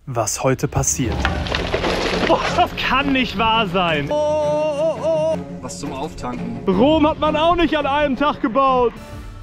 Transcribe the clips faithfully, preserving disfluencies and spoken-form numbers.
was heute passiert. Oh, das kann nicht wahr sein. Oh, oh, oh. Was zum Auftanken. Rom hat man auch nicht an einem Tag gebaut.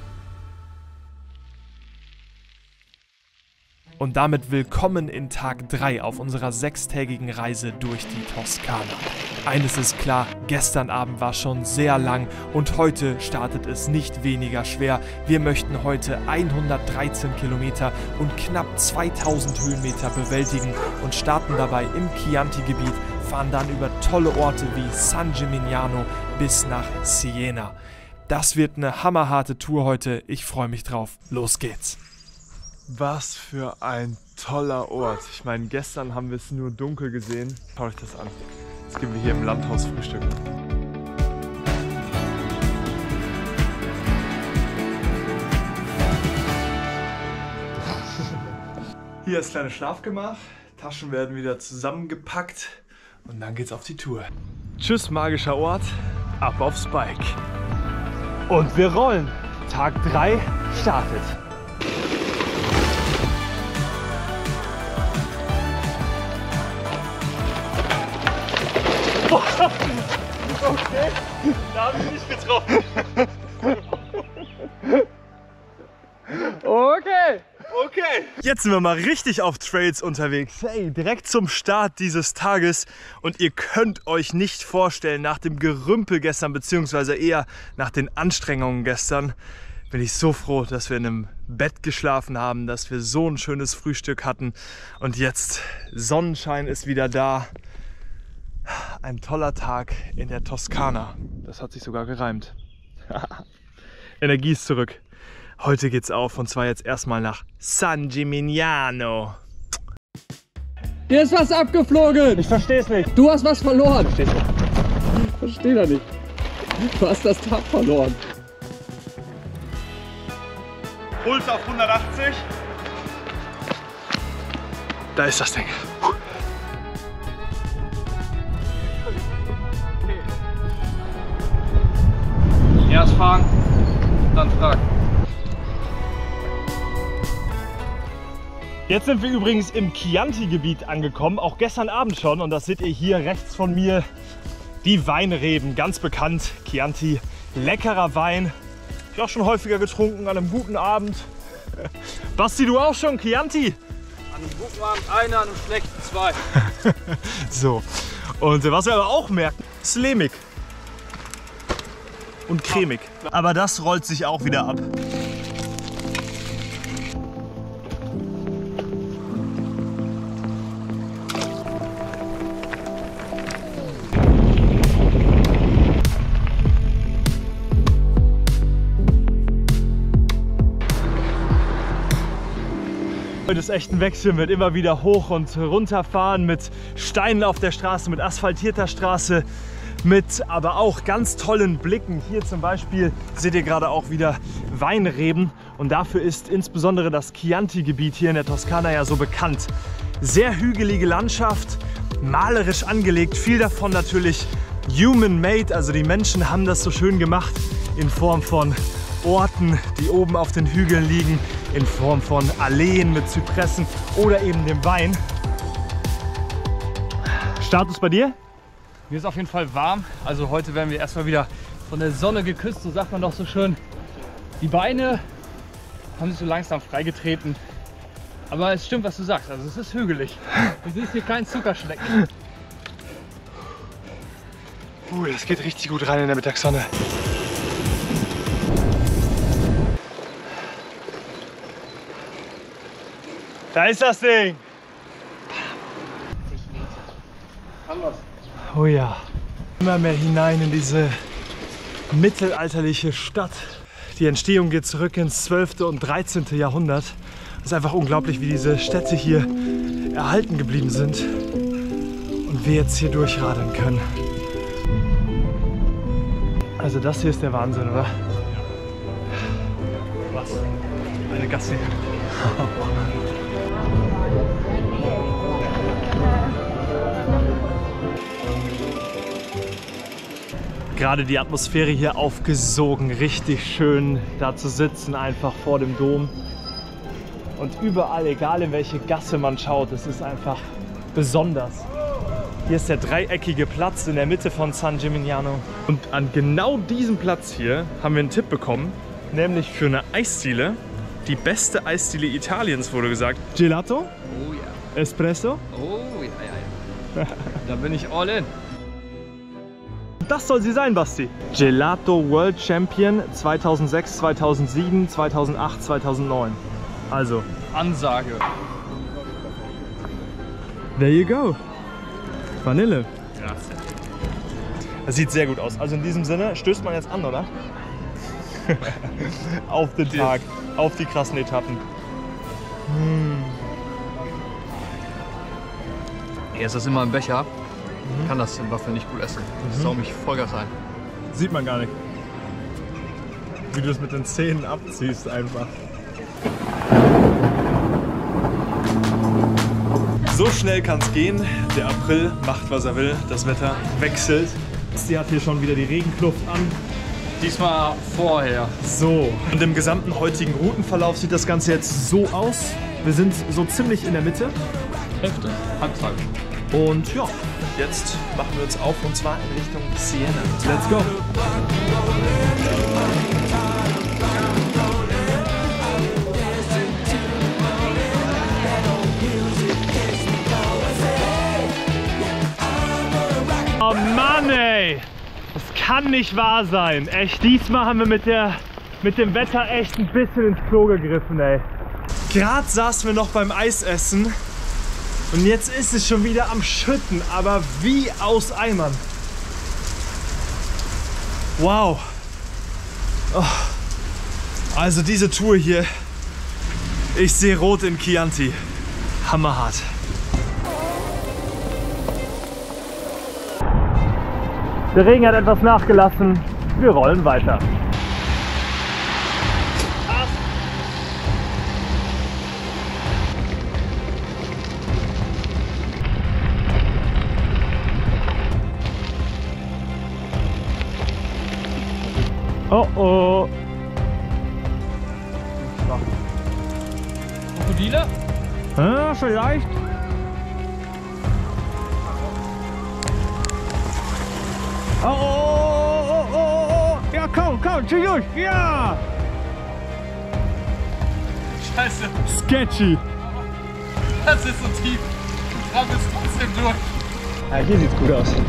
Und damit willkommen in Tag drei auf unserer sechstägigen Reise durch die Toskana. Eines ist klar, gestern Abend war schon sehr lang und heute startet es nicht weniger schwer. Wir möchten heute hundertdreizehn Kilometer und knapp zweitausend Höhenmeter bewältigen und starten dabei im Chianti-Gebiet, fahren dann über tolle Orte wie San Gimignano bis nach Siena. Das wird eine hammerharte Tour heute, ich freue mich drauf. Los geht's! Was für ein toller Ort. Ich meine, gestern haben wir es nur dunkel gesehen. Schaut euch das an. Jetzt gehen wir hier im Landhaus frühstücken. Hier ist das kleine Schlafgemach. Taschen werden wieder zusammengepackt. Und dann geht's auf die Tour. Tschüss, magischer Ort. Ab aufs Bike. Und wir rollen. Tag drei startet. Okay, da habe ich nicht getroffen. Okay, okay. Jetzt sind wir mal richtig auf Trails unterwegs. Hey, direkt zum Start dieses Tages. Und ihr könnt euch nicht vorstellen, nach dem Gerümpel gestern, beziehungsweise eher nach den Anstrengungen gestern, bin ich so froh, dass wir in einem Bett geschlafen haben, dass wir so ein schönes Frühstück hatten. Und jetzt, Sonnenschein ist wieder da. Ein toller Tag in der Toskana. Das hat sich sogar gereimt. Energie ist zurück. Heute geht's auf und zwar jetzt erstmal nach San Gimignano. Hier ist was abgeflogen. Ich verstehe es nicht. Du hast was verloren. Verstehst du? Ich verstehe das nicht. Du hast das Tab verloren. Puls auf hundertachtzig. Da ist das Ding. Erst fahren, dann fragen. Jetzt sind wir übrigens im Chianti-Gebiet angekommen, auch gestern Abend schon. Und das seht ihr hier rechts von mir, die Weinreben, ganz bekannt. Chianti, leckerer Wein. Hab ich auch schon häufiger getrunken an einem guten Abend. Basti, du auch schon Chianti? An einem guten Abend einer, an einem schlechten zwei. So, und was wir aber auch merken, ist lehmig. Und cremig. Aber das rollt sich auch wieder ab. Heute ist echt ein Wechsel mit immer wieder hoch und runter fahren, mit Steinen auf der Straße, mit asphaltierter Straße. Mit aber auch ganz tollen Blicken. Hier zum Beispiel seht ihr gerade auch wieder Weinreben und dafür ist insbesondere das Chianti-Gebiet hier in der Toskana ja so bekannt. Sehr hügelige Landschaft, malerisch angelegt, viel davon natürlich human-made, also die Menschen haben das so schön gemacht in Form von Orten, die oben auf den Hügeln liegen, in Form von Alleen mit Zypressen oder eben dem Wein. Status bei dir? Mir ist auf jeden Fall warm, also heute werden wir erstmal wieder von der Sonne geküsst, so sagt man doch so schön. Die Beine haben sich so langsam freigetreten, aber es stimmt, was du sagst, also es ist hügelig. Du siehst hier keinen Zuckerschlecken. Uh, das geht richtig gut rein in der Mittagssonne. Da ist das Ding! Oh ja, immer mehr hinein in diese mittelalterliche Stadt. Die Entstehung geht zurück ins zwölfte und dreizehnte Jahrhundert. Es ist einfach unglaublich, wie diese Städte hier erhalten geblieben sind und wir jetzt hier durchradeln können. Also das hier ist der Wahnsinn, oder? Was? Eine Gasse. Gerade die Atmosphäre hier aufgesogen, richtig schön da zu sitzen, einfach vor dem Dom. Und überall, egal in welche Gasse man schaut, es ist einfach besonders. Hier ist der dreieckige Platz in der Mitte von San Gimignano. Und an genau diesem Platz hier haben wir einen Tipp bekommen, nämlich für eine Eisdiele. Die beste Eisdiele Italiens, wurde gesagt. Gelato? Oh ja. Espresso? Oh ja, ja, ja. Da bin ich all in. Das soll sie sein, Basti. Gelato World Champion zweitausendsechs, zweitausendsieben, zweitausendacht, zweitausendneun. Also. Ansage. There you go. Vanille. Ja. Das sieht sehr gut aus. Also in diesem Sinne stößt man jetzt an, oder? Auf den Tag, auf die krassen Etappen. Hm. Hier ist das immer im Becher. Ich kann das im Waffel nicht gut essen. Das sau mich Vollgas ein. Sieht man gar nicht. Wie du es mit den Zähnen abziehst einfach. So schnell kann es gehen. Der April macht, was er will. Das Wetter wechselt. Sie hat hier schon wieder die Regenkluft an. Diesmal vorher. So, und im gesamten heutigen Routenverlauf sieht das Ganze jetzt so aus. Wir sind so ziemlich in der Mitte. Hälfte. Halbzeit. Und ja, jetzt machen wir uns auf und zwar in Richtung Siena. Let's go! Oh Mann, ey! Das kann nicht wahr sein. Echt, diesmal haben wir mit, der, mit dem Wetter echt ein bisschen ins Klo gegriffen, ey. Gerade saßen wir noch beim Eisessen und jetzt ist es schon wieder am Schütten, aber wie aus Eimern. Wow. Oh. Also diese Tour hier, ich sehe rot in Chianti. Hammerhart. Der Regen hat etwas nachgelassen. Wir rollen weiter. Oh oh. Krokodile? Ah, vielleicht. Oh, oh, oh, oh, oh, oh. Ja, komm, komm, tschüss, ja. Scheiße. Sketchy. Das ist so tief. Du trampelst trotzdem durch. Ja, hier sieht's gut aus.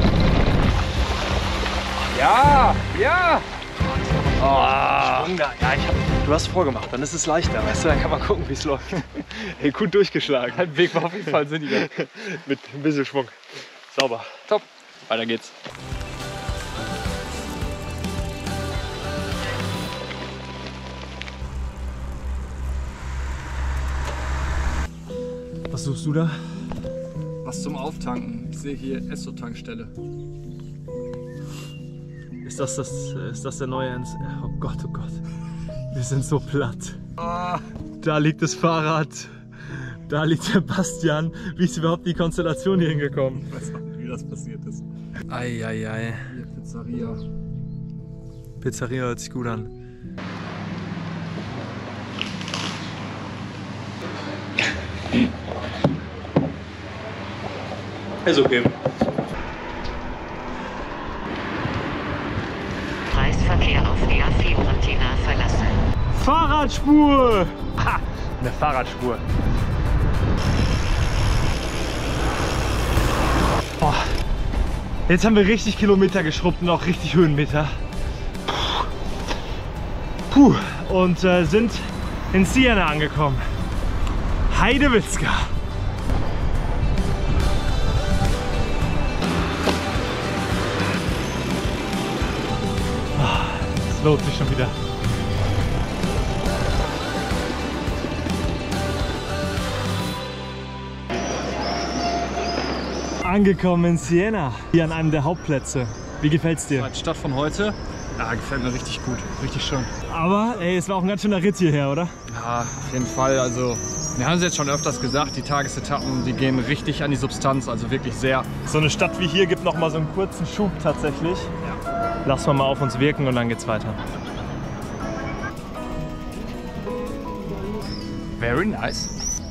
Ja, ja. Oh. Sprung da. Ja, ich hab, du hast vorgemacht, dann ist es leichter, weißt du, dann kann man gucken, wie es läuft. Hey, gut durchgeschlagen. Dein Weg war auf jeden Fall sinniger. Mit ein bisschen Schwung. Sauber. Top. Weiter geht's. Was suchst du da? Was zum Auftanken. Ich sehe hier Esso-Tankstelle. Ist das, das, ist das der neue Ends? Oh Gott, oh Gott. Wir sind so platt. Ah. Da liegt das Fahrrad. Da liegt der Bastian. Wie ist überhaupt die Konstellation hier hingekommen? Ich weiß auch nicht, wie das passiert ist. Eieiei. Ei, ei. Hier Pizzeria. Pizzeria hört sich gut an. Ist okay. Kreisverkehr auf der Fiorentina verlassen. Fahrradspur! Ha! Eine Fahrradspur. Oh. Jetzt haben wir richtig Kilometer geschrubbt und auch richtig Höhenmeter. Puh. Und äh, sind in Siena angekommen. Heidewitzka. Es lohnt sich schon wieder. Angekommen in Siena, hier an einem der Hauptplätze. Wie gefällt's dir? Als Stadt von heute? Ja, gefällt mir richtig gut, richtig schön. Aber ey, es war auch ein ganz schöner Ritt hierher, oder? Ja, auf jeden Fall. Also, wir haben es jetzt schon öfters gesagt, die Tagesetappen, die gehen richtig an die Substanz, also wirklich sehr. So eine Stadt wie hier gibt noch mal so einen kurzen Schub tatsächlich. Ja. Lassen wir mal auf uns wirken und dann geht's weiter. Very nice.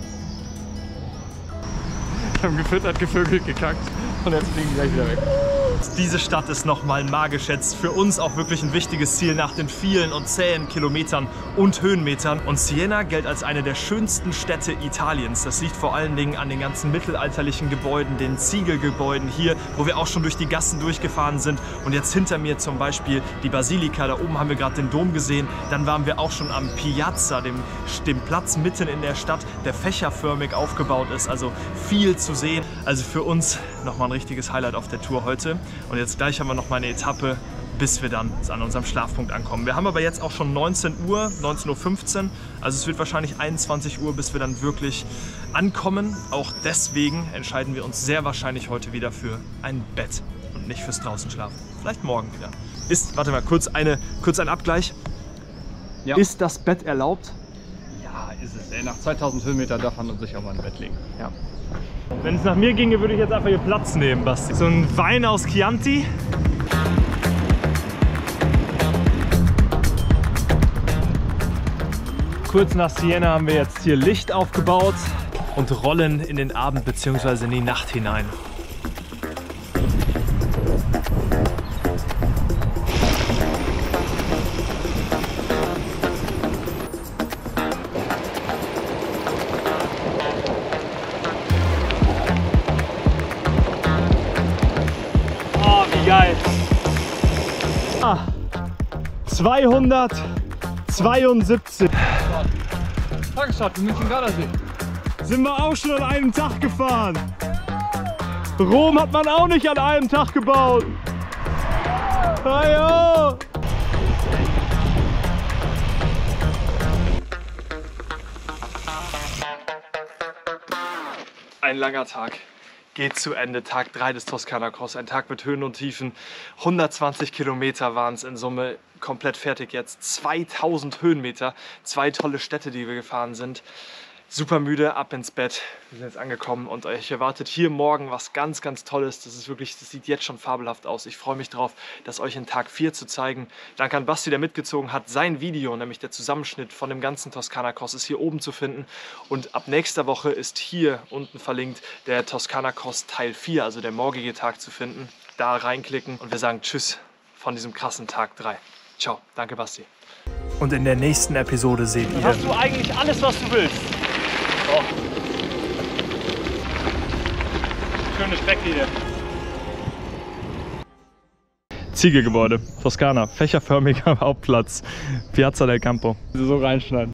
Wir haben gefüttert, gevögelt, gekackt und jetzt fliegen die gleich wieder weg. Diese Stadt ist nochmal magisch jetzt. Für uns auch wirklich ein wichtiges Ziel nach den vielen und zähen Kilometern und Höhenmetern. Und Siena gilt als eine der schönsten Städte Italiens. Das liegt vor allen Dingen an den ganzen mittelalterlichen Gebäuden, den Ziegelgebäuden hier, wo wir auch schon durch die Gassen durchgefahren sind. Und jetzt hinter mir zum Beispiel die Basilika. Da oben haben wir gerade den Dom gesehen. Dann waren wir auch schon am Piazza, dem, dem Platz mitten in der Stadt, der fächerförmig aufgebaut ist. Also viel zu sehen. Also für uns nochmal ein richtiges Highlight auf der Tour heute. Und jetzt gleich haben wir noch mal eine Etappe, bis wir dann an unserem Schlafpunkt ankommen. Wir haben aber jetzt auch schon neunzehn Uhr, neunzehn Uhr fünfzehn. Also es wird wahrscheinlich einundzwanzig Uhr, bis wir dann wirklich ankommen. Auch deswegen entscheiden wir uns sehr wahrscheinlich heute wieder für ein Bett und nicht fürs Draußenschlafen. Vielleicht morgen wieder. Ist, warte mal, kurz, eine, kurz ein Abgleich. Ja. Ist das Bett erlaubt? Ja, ist es. Ey, nach zweitausend Höhenmeter darf man sich auch mal ein Bett legen. Ja. Wenn es nach mir ginge, würde ich jetzt einfach hier Platz nehmen, Basti. So ein Wein aus Chianti. Kurz nach Siena haben wir jetzt hier Licht aufgebaut und rollen in den Abend bzw. in die Nacht hinein. Geil. Ah, zweihundertzweiundsiebzig. Tagesstart in München-Gardasee. Sind wir auch schon an einem Tag gefahren. Rom hat man auch nicht an einem Tag gebaut. Ajo. Ein langer Tag geht zu Ende. Tag drei des Toskana Cross. Ein Tag mit Höhen und Tiefen. hundertzwanzig Kilometer waren es in Summe. Komplett fertig jetzt. zweitausend Höhenmeter. Zwei tolle Städte, die wir gefahren sind. Super müde, ab ins Bett. Wir sind jetzt angekommen und euch erwartet hier morgen was ganz, ganz Tolles. Das ist wirklich, das sieht jetzt schon fabelhaft aus. Ich freue mich drauf, das euch in Tag vier zu zeigen. Danke an Basti, der mitgezogen hat. Sein Video, nämlich der Zusammenschnitt von dem ganzen Toskana Cross, ist hier oben zu finden. Und ab nächster Woche ist hier unten verlinkt der Toskana Cross Teil vier, also der morgige Tag, zu finden. Da reinklicken und wir sagen Tschüss von diesem krassen Tag drei. Ciao, danke Basti. Und in der nächsten Episode seht ihr... Hast du eigentlich alles, was du willst? Oh. Schöne Strecke hier. Ziegelgebäude, Toskana, fächerförmiger Hauptplatz, Piazza del Campo. So reinschneiden.